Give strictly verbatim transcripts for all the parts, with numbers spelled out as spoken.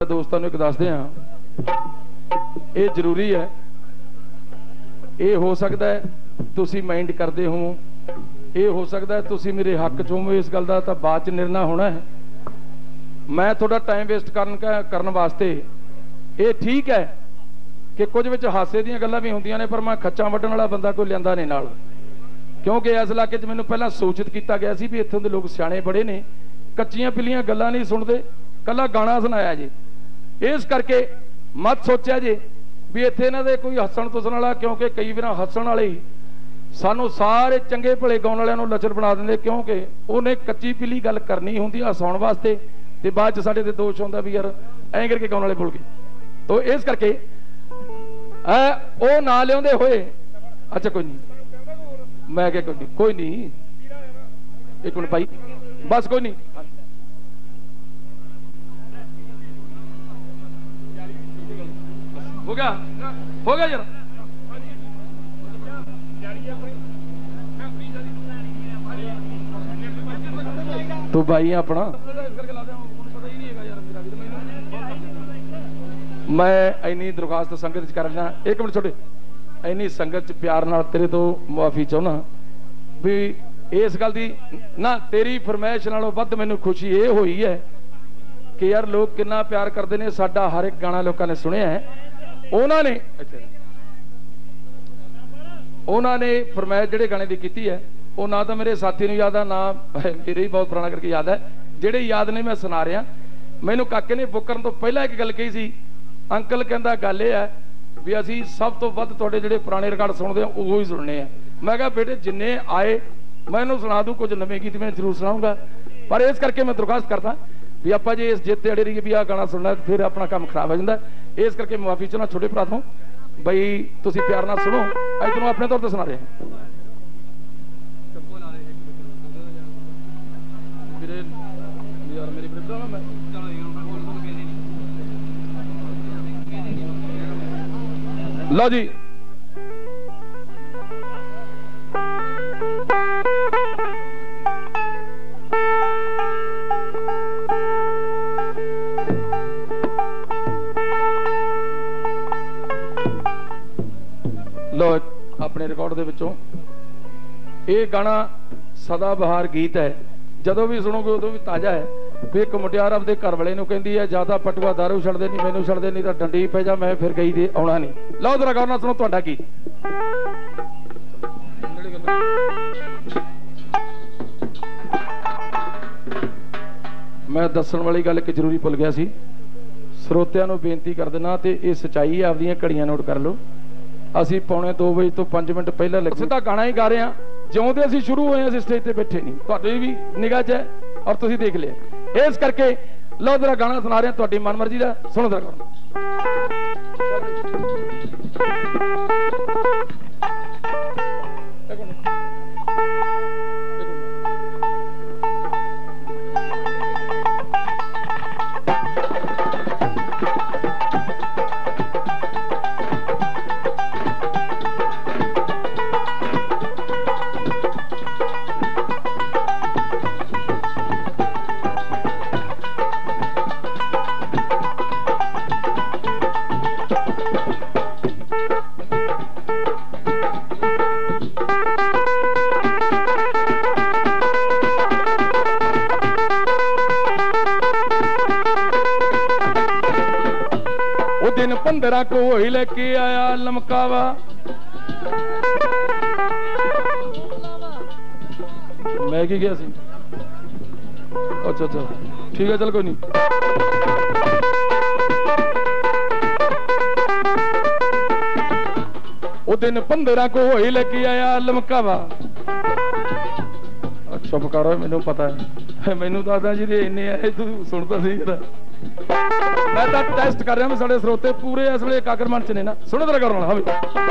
दोस्तों एक दसदे हाँ, ये जरूरी है, ये हो सकता है तुसी माइंड करते हो, ये हो सकता है तुसी मेरे हक च हो, इस गल का तो बाद च निर्णय होना है। मैं थोड़ा टाइम वेस्ट करन करन वास्ते ये ठीक है कि कुछ विच हासे दीयां गल्लां भी होंदियां ने, पर मैं खच्चा वड्डण वाला बंदा कोई लिआंदा नहीं नाल, क्योंकि इस इलाके मैनूं पहलां सूचित किया गया सी भी इत्थों दे लोग सियाणे बड़े ने, कच्चियां पिल्लियां गल्लां नहीं सुणदे, कल्ला गाना सुनाया जी। इस करके मत सोचा जी भी इत्थे इन्हां दे कोई हੱਸਣ तुसਣ वाला, क्योंकि कई बार हੱਸਣ वाले ही सानू सारे चंगे भले गाउण वालियां नूं लचर बना दिंदे, क्योंकि उन्हें कच्ची पिल्ली गल करनी हुंदी हਸਾਉਣ वास्ते ते बाद च साडे ते दोष आउंदा भी यार ऐं करके गाउण वाले बोल गए। तो इस करके ओ ना लिआउंदे होए, अच्छा कोई नहीं, मैं क्या कोई नहीं, कोई नहीं, एक मिनट भाई बस कोई नहीं, हो गया हो गया यार। तो भाई अपना मैं इन्नी दरखास्त संगत कर रहा, एक मिनट छोटे, इन्नी संगत प्यार नाल तेरे तो मुआफी चाहना भी इस गल की ना, तेरी फरमाइश नालों वध मैनूं खुशी ये हुई है कि यार लोग कितना प्यार करते हैं, साडा हर एक गाना लोगों ने सुनिया है, उन्होंने उन्होंने फरमाइश जिहड़े गाने की की है वो ना तो मेरे साथी नूं याद है, ना मेरे ही बहुत पुराना करके याद है, जिहड़े याद ने मैं सुना रहा। मैनूं काके ने बुक करन तो पहला एक गल कही सी, अंकल कहंदा गल ये है भी असीं सब तो वध तुहाडे जिहड़े पुराने रिकॉर्ड सुणदे हैं उहो ही सुनने हैं। मैं कहा बेटे जिन्ने आए मैं इन्हूं सुना दूँ, कुछ नवे गीत मैं जरूर सुनाऊंगा, पर इस करके मैं दरखास्त करता भी आपां जे इस जिद ते अड़े रहीए भी आ गाना सुनना फिर अपना काम खराब हो जाता है। इस करके मुआफी चाहना छोटे भरा तो बई तुसीं प्यार नाल सुनो, अज तुहानूं अपने तौर पर सुना रहे हैं। लो जी लो अपने रिकॉर्ड दे विचों ये गाना सदा बहार गीत है, जदों भी सुनोगे उदों भी ताज़ा है। भी एक मुटियार अपने घर वाले नूं कहंदी है ज्यादा पटुआ दारू छड्डदे नहीं, मैनूं छड्डदे नहीं तो डंडी पै जा, मैं फिर गई दे आउणा नहीं। लो जरा गौर नाल सुनो तुहाडा गीत। मैं दस्सण वाली गल एक जरूरी भुल गया सी, ਸਰੋਤਿਆਂ ਨੂੰ बेनती कर देना तो ये सच्चाई है, आपदियां घड़ियां नोट कर लो। असीं पौने दो बजे तो पांच मिनट पहले लगे सीधा गाना ही गा रहे हैं, जिउंदे असीं शुरू होए असीं स्टेज ते बैठे नहीं, तुहाडी भी निगाह च है और तुसीं देख लिया। इस करके लो जरा गाना सुना रहे हैं तुहाडी मनमर्जी का, सुनो जरा गाना। दिन पंद्रह को ही लेके आया लमकावा, मैं की गया सी, अच्छा अच्छा ठीक है चल कोई नहीं। वो दिन पंद्रह को ही लेके आया लमकावा, अच्छा पकारो मैनू पता है, मैनू दादा जी दे इन्ने आए तू सुनता सी जरा, मैं तो टेस्ट कर रहा, साढ़े स्रोते पूरे इस वे एकाग्र मन च ने ना, सुनो तेरा करना हाँ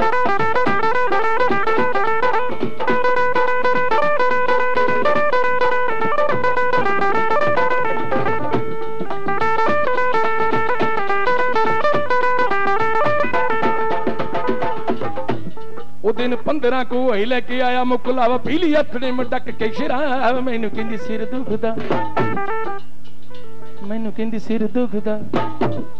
वो दिन पंद्रह को ही लेके आया मुकलावा, पीली अथड़े में डक के शराब, मैनू कहंदी सिर दुखदा, मैनू कहंदी सिर दुखदा,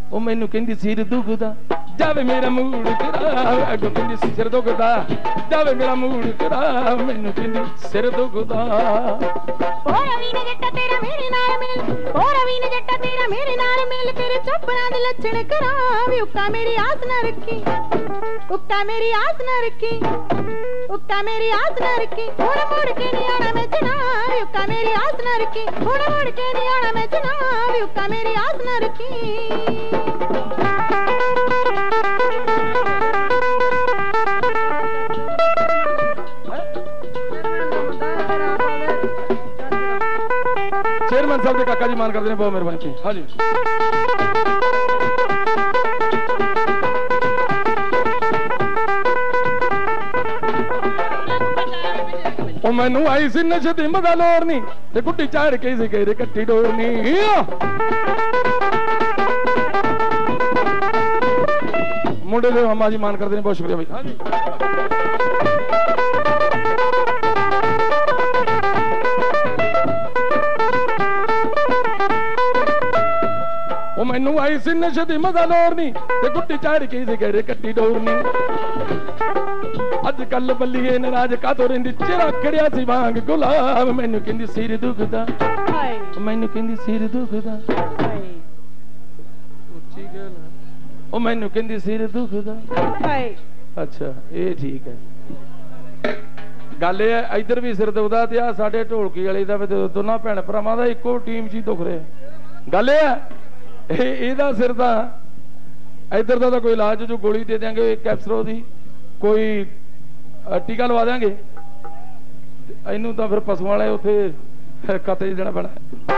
ਉਹ ਮੈਨੂੰ ਕਹਿੰਦੀ ਸਿਰ ਦੁਖਦਾ ਜਾਵੇ ਮੇਰਾ ਮੂਡ ਖਰਾਬ ਅੱਗੋਂ ਕਹਿੰਦੀ ਸਿਰ ਦੁਖਦਾ ਜਾਵੇ ਮੇਰਾ ਮੂਡ ਖਰਾਬ ਮੈਨੂੰ ਕਹਿੰਦੀ ਸਿਰ ਦੁਖਦਾ ਓ ਰਵੀ ਨੇ ਜੱਟਾ ਤੇਰਾ ਮੇਰੇ ਨਾਲ ਮਿਲ ਓ ਰਵੀ ਨੇ ਜੱਟਾ ਤੇਰਾ ਮੇਰੇ ਨਾਲ ਮਿਲ ਤੇਰੇ ਚੋਪੜਾਂ ਦੇ ਲੱਛਣ ਕਰਾਂ ਵੀ ਉੱਕਾ ਮੇਰੀ ਆਸ ਨਾ ਰੱਖੀ ਉੱਕਾ ਮੇਰੀ ਆਸ ਨਾ ਰੱਖੀ ਉੱਕਾ ਮੇਰੀ ਆਸ ਨਾ ਰੱਖੀ ਹੁਣ ਮੁੜ ਕੇ ਨਹੀਂ ਆਣਾ ਮੈਂ ਜਨਾ ਵੀ ਉੱਕਾ ਮੇਰੀ ਆਸ ਨਾ ਰੱਖੀ ਹੁਣ ਮੁੜ ਕੇ ਨਹੀਂ ਆਣਾ ਮੈਂ ਜਨਾ ਵੀ ਉੱਕਾ ਮੇਰੀ ਆਸ ਨਾ ਰੱਖੀ चेयरमैन साहब काका जी मान करते हैं बहुत मेहरबानी की हाँ जी ਉਹ ਮੈਨੂੰ ਆਈ ਸੀ ਨਸ਼ੇ ਦੀ ਮਜ਼ਾ ਲੋਰਨੀ ਤੇ ਗੁੱਡੀ ਚਾੜ ਕੇ ਸੀ ਗੇਰੇ ਕੱਟੀ ਡੋਰਨੀ ਮੁੰਡੇ ਦੇ ਹਮਾ ਜੀ ਮਾਨ ਕਰਦੇ ਨੇ ਬਹੁਤ ਸ਼ੁਕਰੀਆ ਭਾਈ हाँ जी ਉਹ ਮੈਨੂੰ ਆਈ ਸੀ ਨਸ਼ੇ ਦੀ ਮਜ਼ਾ ਲੋਰਨੀ ਤੇ ਗੁੱਡੀ ਚਾੜ ਕੇ ਸੀ ਗੇਰੇ ਕੱਟੀ ਡੋਰਨੀ ਅੱਜ ਕੱਲ ਬੱਲੀਏ ਨਾਰਾਜ਼ ਕਾਤੋਂ ਰਹਿੰਦੀ ਚਿਹਰਾ ਖੜਿਆ ਸੀ ਵਾਂਗ ਗੁਲਾਬ ਮੈਨੂੰ ਕਹਿੰਦੀ ਸਿਰ ਦੁਖਦਾ ਹਾਏ ਮੈਨੂੰ ਕਹਿੰਦੀ ਸਿਰ ਦੁਖਦਾ ਹਾਏ ਉੱਚੀ ਗੱਲ ਉਹ ਮੈਨੂੰ ਕਹਿੰਦੀ ਸਿਰ ਦੁਖਦਾ ਹਾਏ ਅੱਛਾ ਇਹ ਠੀਕ ਹੈ ਗੱਲ ਇਹ ਹੈ ਇੱਧਰ ਵੀ ਸਿਰ ਦੁਖਦਾ ਤੇ ਆ ਸਾਡੇ ਢੋਲਕੀ ਵਾਲੇ ਦਾ ਦੋਨਾਂ ਭੈਣ ਭਰਾਵਾਂ ਦਾ ਇੱਕੋ ਟੀਮ 'ਚ ਹੀ ਦੁਖ ਰਿਹਾ ਗੱਲ ਇਹ ਹੈ ਇਹ ਇਹਦਾ ਸਿਰ ਦਾ ਇੱਧਰ ਦਾ ਤਾਂ ਕੋਈ ਇਲਾਜ ਜੋ ਗੋਲੀ ਦੇ ਦਿਆਂਗੇ ਕੈਪਸਰੋ ਦੀ ਕੋਈ ਟੀਕਾ ਲਵਾ ਦਿਆਂਗੇ ਇਹਨੂੰ ਤਾਂ ਫਿਰ ਪਸ਼ੂਆਂ ਵਾਲੇ ਉੱਥੇ ਖਾਤੇ 'ਚ ਦੇਣਾ ਪੈਣਾ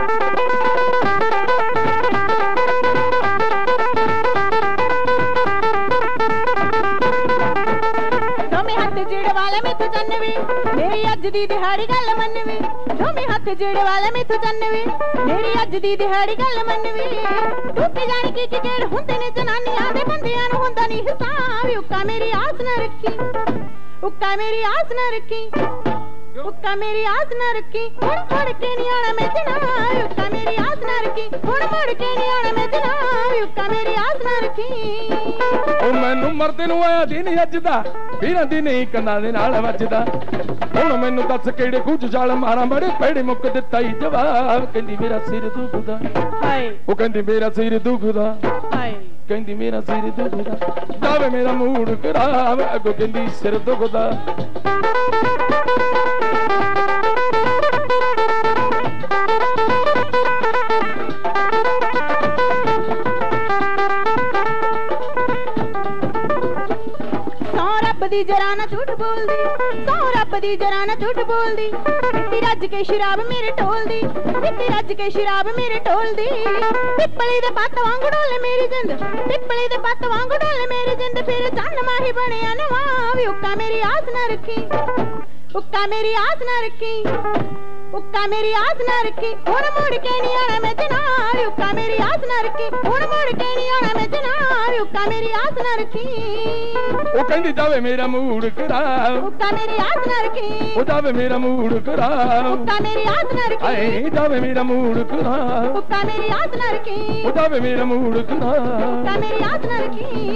ਦੋਵੇਂ ਹੱਥ ਜਿਹੜੇ ਵਾਲੇ ਮੈਥੋਂ ਚੰਨਵੀ ਮੇਰੀ ਅੱਜ ਦੀ ਦਿਹਾੜੀ ਗੱਲ ਮੰਨਵੀ ਦੋਵੇਂ ਹੱਥ ਜਿਹੜੇ ਵਾਲੇ ਮੈਥੋਂ ਚੰਨਵੀ ਮੇਰੀ ਅੱਜ ਦੀ ਦਿਹਾੜੀ ਗੱਲ ਮੰਨਵੀ ਤੂੰ ਕੀ ਜਾਣੀ ਕੀ ਕੀ ਕਿਹੜੇ ਹੁੰਦੇ ਨੇ ਜਨਾਨੀਆਂ ਦੇ ਬੰਦਿਆਂ ਨੂੰ ਹੁੰਦਾ ਨਹੀਂ ਹਿਸਾਬ ਉੱਕਾ ਮੇਰੀ ਆਸ ਨਾ ਰੱਖੀ ਉੱਕਾ ਮੇਰੀ ਆਸ ਨਾ ਰੱਖੀ ਉੱਕਾ ਮੇਰੀ ਆਸ ਨਾ ਰੱਖੀ ਹੁਣ ਮੁੜ ਕੇ ਨਹੀਂ ਆਣਾ ਮੈਂ ਜਨਾ ਉੱਕਾ ਮੇਰੀ ਆਸ ਨਾ ਰੱਖੀ ਹੁਣ ਮੁੜ ਕੇ ਨਹੀਂ ਆਣਾ ਮੈਂ ਜਨਾ ਉੱਕਾ ਮੇਰੀ ਆਸ ਨਾ ਰੱਖੀ ਉਹ ਮੈਨੂੰ ਮਰਦੇ ਨੂੰ ਆਇਆ ਦਿਨ ਅੱਜ ਦਾ ਵੀਰਾਂ ਦੀ ਨਹੀਂ ਕੰਨਾਂ ਦੇ ਨਾਲ ਵੱਜਦਾ ਹੁਣ ਮੈਨੂੰ ਦੱਸ ਕਿਹੜੇ ਕੁਝ ਜਾਲ ਮਾਰਾਂ ਬੜੇ ਪੈੜੇ ਮੁੱਕ ਦਿੱਤਾ ਹੀ ਜਵਾਬ ਕਹਿੰਦੀ ਮੇਰਾ ਸਿਰ ਦੁਖਦਾ ਹਾਏ ਉਹ ਕਹਿੰਦੀ ਮੇਰਾ ਸਿਰ ਦੁਖਦਾ ਹਾਏ ਕਹਿੰਦੀ ਮੇਰਾ ਸਿਰ ਦੁਖਦਾ ਜਾਵੇ ਮੇਰਾ ਮੂਡ ਖਰਾਬ ਅੱਗੋਂ ਕਹਿੰਦੀ ਸਿਰ ਦੁਖਦਾ ਦੀ ਜਰਾ ਨਾ ਝੂਠ ਬੋਲਦੀ ਸੌ ਰੱਬ ਦੀ ਜਰਾ ਨਾ ਝੂਠ ਬੋਲਦੀ ਮਿੱਟੀ ਰੱਜ ਕੇ ਸ਼ਰਾਬ ਮੇਰੇ ਢੋਲਦੀ ਮਿੱਟੀ ਰੱਜ ਕੇ ਸ਼ਰਾਬ ਮੇਰੇ ਢੋਲਦੀ ਪਿੱਪਲੀ ਦੇ ਪੱਤ ਵਾਂਗ ਡੋਲੇ ਮੇਰੀ ਜਿੰਦ ਪਿੱਪਲੀ ਦੇ ਪੱਤ ਵਾਂਗ ਡੋਲੇ ਮੇਰੀ ਜਿੰਦ ਫਿਰ ਚੰਨ ਮਾਹੀ ਬਣਿਆ ਨਵਾਂ ਵੀ ਉੱਕਾ ਮੇਰੀ ਆਸ ਨਾ ਰੱਖੀ ਉੱਕਾ ਮੇਰੀ ਆਸ ਨਾ ਰੱਖੀ ਉੱਕਾ ਮੇਰੀ ਆਸ ਨਾ ਰੱਖੀ ਹੁਣ ਮੁੜ ਕੇ ਨਹੀਂ ਆਣਾ ਮੈਂ ਜਨਾ ਉੱਕਾ ਮੇਰੀ ਆਸ ਨਾ ਰੱਖੀ ਹੁਣ ਮੁੜ ਕੇ ਨਹੀਂ ਆਣਾ ਮੈਂ ਜਨਾ ਉੱਕਾ ਮੇਰੀ ਆਸ ਨਾ ਰੱਖੀ ਉਹ ਕਹਿੰਦੀ ਜਾਵੇ ਮੇਰਾ ਮੂਡ ਖਰਾਬ ਉੱਕਾ ਮੇਰੀ ਆਸ ਨਾ ਰੱਖੀ ਉਹ ਜਾਵੇ ਮੇਰਾ ਮੂਡ ਖਰਾਬ ਉੱਕਾ ਮੇਰੀ ਆਸ ਨਾ ਰੱਖੀ ਆਏ ਜਾਵੇ ਮੇਰਾ ਮੂਡ ਖਰਾਬ ਉੱਕਾ ਮੇਰੀ ਆਸ ਨਾ ਰੱਖੀ ਉਹ ਜਾਵੇ ਮੇਰਾ ਮੂਡ ਖਰਾਬ ਉੱਕਾ ਮੇਰੀ ਆਸ ਨਾ ਰੱਖੀ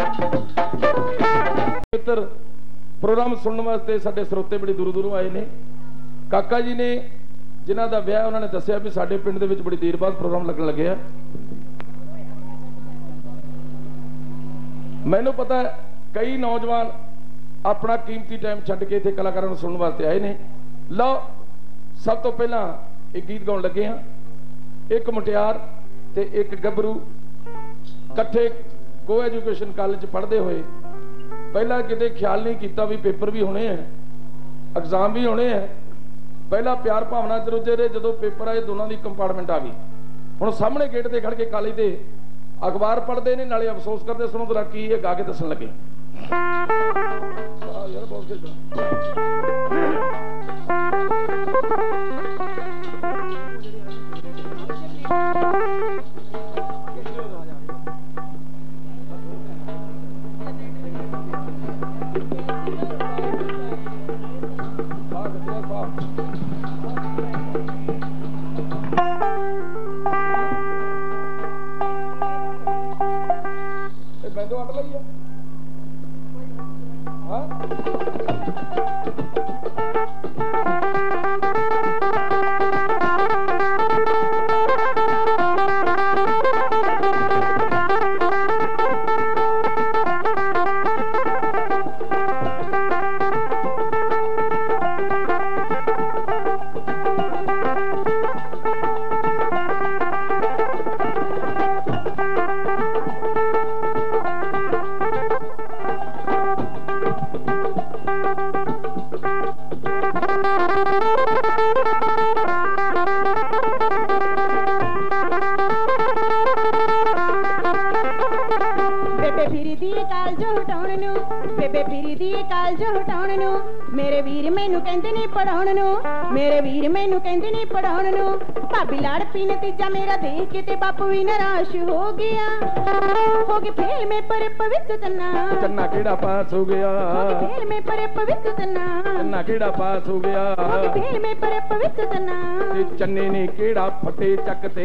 ਮਿੱਤਰ ਪ੍ਰੋਗਰਾਮ ਸੁਣਨ ਵਾਸਤੇ ਸਾਡੇ ਸਰੋਤੇ ਬੜੀ ਦੂਰੋਂ ਦੂਰੋਂ ਆਏ ਨੇ ਕਾਕਾ ਜੀ ਨੇ ਜਿਨ੍ਹਾਂ ਦਾ ਵਿਆਹ ਉਹਨਾਂ ਨੇ ਦੱਸਿਆ ਵੀ ਸਾਡੇ ਪਿੰਡ ਦੇ ਵਿੱਚ ਬੜੀ ਦੇਰ ਬਾਅਦ ਪ੍ਰੋਗਰਾਮ ਲੱਗਣ ਲੱਗਿਆ ਮੈਨੂੰ ਪਤਾ ਕਈ ਨੌਜਵਾਨ ਆਪਣਾ ਕੀਮਤੀ ਟਾਈਮ ਛੱਡ ਕੇ ਇੱਥੇ ਕਲਾਕਾਰਾਂ ਨੂੰ ਸੁਣਨ ਵਾਸਤੇ ਆਏ ਨੇ ਲਓ ਸਭ ਤੋਂ ਪਹਿਲਾਂ ਇੱਕ ਗੀਤ ਗਾਉਣ ਲੱਗੇ ਹਾਂ ਇੱਕ ਮੁਟਿਆਰ ਤੇ ਇੱਕ ਗੱਭਰੂ ਇਕੱਠੇ ਕੋ ਐਜੂਕੇਸ਼ਨ ਕਾਲਜ ਪੜ੍ਹਦੇ ਹੋਏ ਪਹਿਲਾਂ ਕਿਤੇ ਖਿਆਲ ਨਹੀਂ ਕੀਤਾ ਵੀ ਪੇਪਰ ਵੀ ਹੋਣੇ ਆ ਐਗਜ਼ਾਮ ਵੀ ਹੋਣੇ ਆ ਪਹਿਲਾਂ ਪਿਆਰ ਭਾਵਨਾ ਚ ਰੁੱਝੇ ਰਹੇ ਜਦੋਂ ਪੇਪਰ ਆਏ ਦੋਨਾਂ ਦੀ ਕੰਪਾਰਟਮੈਂਟ ਆ ਗਈ ਹੁਣ ਸਾਹਮਣੇ ਗੇਟ ਤੇ ਖੜ ਕੇ ਕਾਲਜ ਦੇ ਅਖਬਾਰ ਪੜ੍ਹਦੇ ਨੇ ਨਾਲੇ ਅਫਸੋਸ ਕਰਦੇ ਸੁਣੋ ਜ਼ਰਾ ਕੀ ਇਹ ਗਾ ਕੇ ਦੱਸਣ ਲੱਗੇ ਯਾਰ ਬਹੁਤ बैंदो अट लई है हाँ मेरे वीर मैनू कहंदे नहीं पढ़ाउण नू मेरे वीर मैनू कहंदे नहीं पढ़ाउण नू भाभी लड़ पी नतीजा मेरा देख के ते बापू भी निराश हो गया हो गए फेल में पर पवित्र चन्ना चन्ना केड़ा पास हो गया फेल में पर पवित्र चन्ना चन्ना केड़ा पास हो गया फेल में पर पवित्र चन्ना ते चन्ने ने केड़ा फटे चकते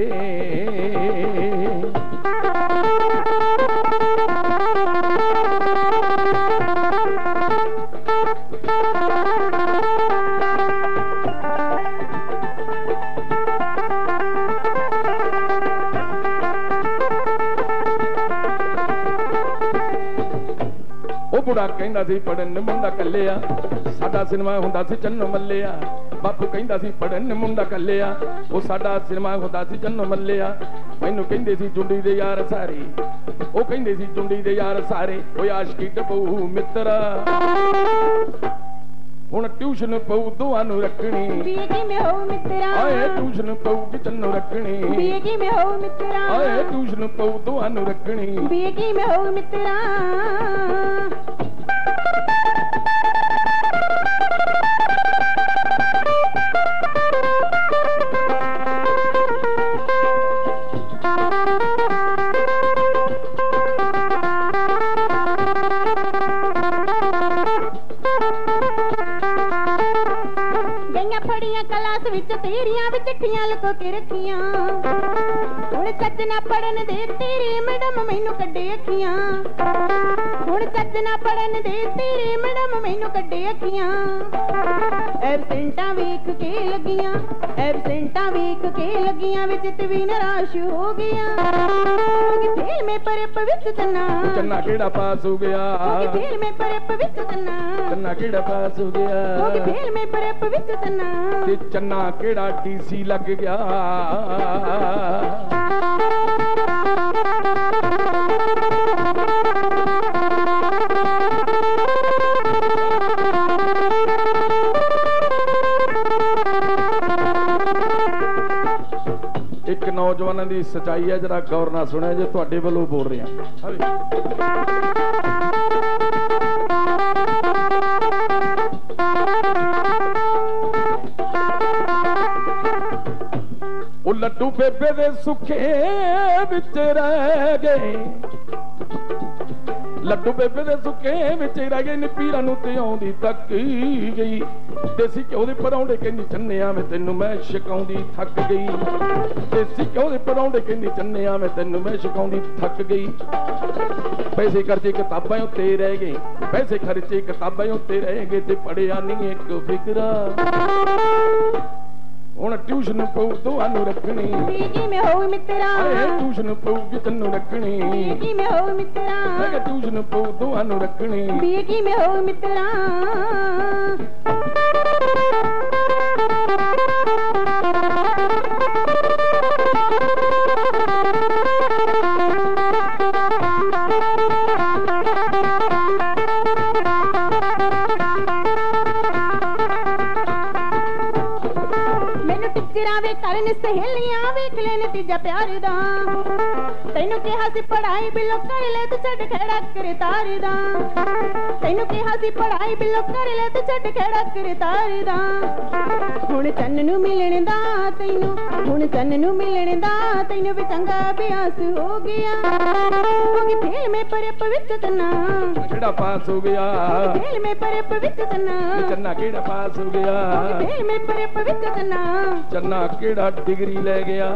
बुढ़ा कहंदा सी पढ़न मुंडा कल्लिया साडा सिनेमा हुंदा सी चन्नो मल्लिया बापू कहंदा सी पढ़न मुंडा कल्लिया वो साडा सिनेमा हुंदा सी चन्नो मल्लिया मैनू कहंदे सी जुंडी दे यार सारे ओ कहंदे सी जुंडी दे यार सारे ओ आशिकी डबू मित्रा हुण ट्यूशन पऊ दोआं नू रखनी बीगी में हो मित्रा आए ट्यूशन पऊ कि चन्नो रखनी बीगी में हो मित्रा आए ट्यूशन पऊ दोआं नू रखनी बीगी में हो मित्रा तेरिया भी चिट्ठियां लुको के रखियां हुण सच ना पढ़न दे तेरी मैडम मैनू कड्डे अखियां हुण सच ना पढ़न दे तेरी मैडम मैनू कड्डे अखियां एबसेंटा वेख के लगियां एबसेंटा वेख के लगियां विच ते भी निराश हो गया फेल में पर पवित्र चन्ना चन्ना केड़ा पास हो गया फेल में पर पवित्र चन्ना चन्ना केड़ा पास हो गया फेल में पर पवित्र चन्ना ते चन्ना केड़ा टीसी लग गया एक नौजवानों की सच्चाई है जरा गौर ना सुने जो तुहाडे वल्लों बोल रहे हैं ਉਹ ਲੱਡੂ ਬੇਬੇ ਦੇ ਸੁੱਖੇ ਵਿੱਚ ਰਹਿ ਗਏ ਲੱਡੂ ਬੇਬੇ ਦੇ ਸੁੱਕੇ ਵਿੱਚ ਰਹਿ ਗਏ ਨੀ ਪੀਰਾਂ ਨੂੰ ਤੇ ਆਉਂਦੀ ਤੱਕੀ ਗਈ ਦੇਸੀ ਘਿਓ ਦੇ ਪਰੌਂਠੇ ਕਹਿੰਦੀ ਚੰਨਿਆ ਮੈਂ ਤੈਨੂੰ ਮੈਂ ਛਕਾਉਂਦੀ ਥੱਕ ਗਈ ਦੇਸੀ ਘਿਓ ਦੇ ਪਰੌਂਠੇ ਕਹਿੰਦੀ ਚੰਨਿਆ ਮੈਂ ਤੈਨੂੰ ਮੈਂ ਛਕਾਉਂਦੀ ਥੱਕ ਗਈ ਪੈਸੇ ਖਰਚੇ ਕਿਤਾਬਾਂ ਉੱਤੇ ਰਹਿ ਗਏ ਪੈਸੇ ਖਰਚੇ ਕਿਤਾਬਾਂ ਉੱਤੇ ਰਹਿ ਗਏ ਤੇ ਪੜਿਆ ਨਹੀਂ ਇੱਕ ਫਿਕਰਾ ਹੁਣ ट्यूशन पऊ दोआं रखनी बीगी में हो मित्रा ट्यूशन पऊ कि तन्नू रखनी बीगी में हो मित्रा ट्यूशन पऊ दोआं रखनी बीगी में हो मित्रा वे करन सहेलियां वेख ले नतीजा प्यार दा तैनू कहा सी पढ़ाई बिलो कर ले तू छड़ खेड़ा कर तार दा तैनू कहा सी पढ़ाई बिलो कर ले तू छड़ खेड़ा कर तार दा हुण चन्न नू मिलण दा तैनू हुण चन्न नू मिलण दा तैनू भी चंगा अभ्यास हो गया होगी फेल में पर पवित्र चन्ना केड़ा पास हो गया फेल में पर पवित्र चन्ना चन्ना केड़ा पास हो गया फेल में पर पवित्र चन्ना चन्ना केड़ा डिग्री ले गया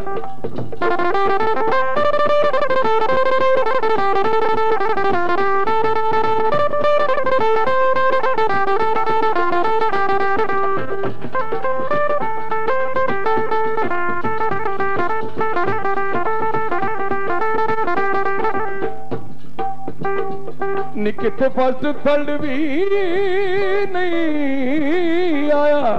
ਨੀ ਕਿੱਥੇ ਫਸਟ ਥਰਡ ਵੀ ਨਹੀਂ ਆਇਆ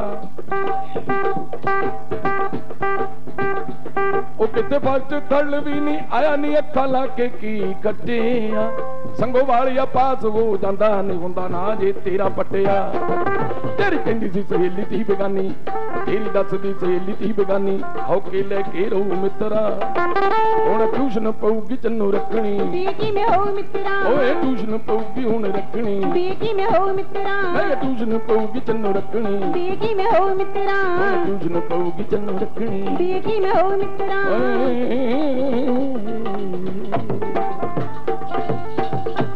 ਉਹ ਕਿੱਥੇ ਫਸਟ ਥਰਡ ਵੀ ਨਹੀਂ ਆਇਆ ਨੀ ਅੱਖਾਂ ਲਾ ਕੇ ਕੀ ਕੱਟਿਆ ਸੰਗੋ ਵਾਲਿਆ ਪਾਸ ਹੋ ਜਾਂਦਾ ਨਹੀਂ ਹੁੰਦਾ ਨਾ ਜੇ ਤੇਰਾ ਪੱਟਿਆ ਤੇਰੀ ਕਹਿੰਦੀ ਸੀ ਸਹੇਲੀ ਤੀ ਬੇਗਾਨੀ ਤੇਰੀ ਦੱਸਦੀ ਸਹੇਲੀ ਤੀ ਬੇਗਾਨੀ ਹੌਕੇ ਲੈ ਕੇ ਰਹੂ ਮਿੱਤਰਾ ਹੁਣ ਟਿਊਸ਼ਨ ਪਊਗੀ ਤੈਨੂੰ ਰੱਖਣੀ ਵੀ ਕਿਵੇਂ ਹੋਊ ਮਿੱਤਰਾ ਓਏ ਟਿਊਸ਼ਨ ਪਊਗੀ ਹੁਣ ਰੱਖਣੀ ਵੀ ਕਿਵੇਂ ਹੋਊ ਮਿੱਤਰਾ ਮੈਂ ਟਿਊਸ਼ਨ ਪਊਗੀ ਤੈਨੂੰ ਰੱਖਣੀ ਵੀ ਕਿਵੇਂ ਹੋਊ ਮਿੱਤਰਾ ਓਏ ਟਿਊਸ਼ਨ ਪਊਗੀ ਤੈਨੂੰ ਰੱਖਣੀ ਵੀ ਕਿਵੇਂ ਹੋਊ ਮਿੱਤਰਾ ਓਏ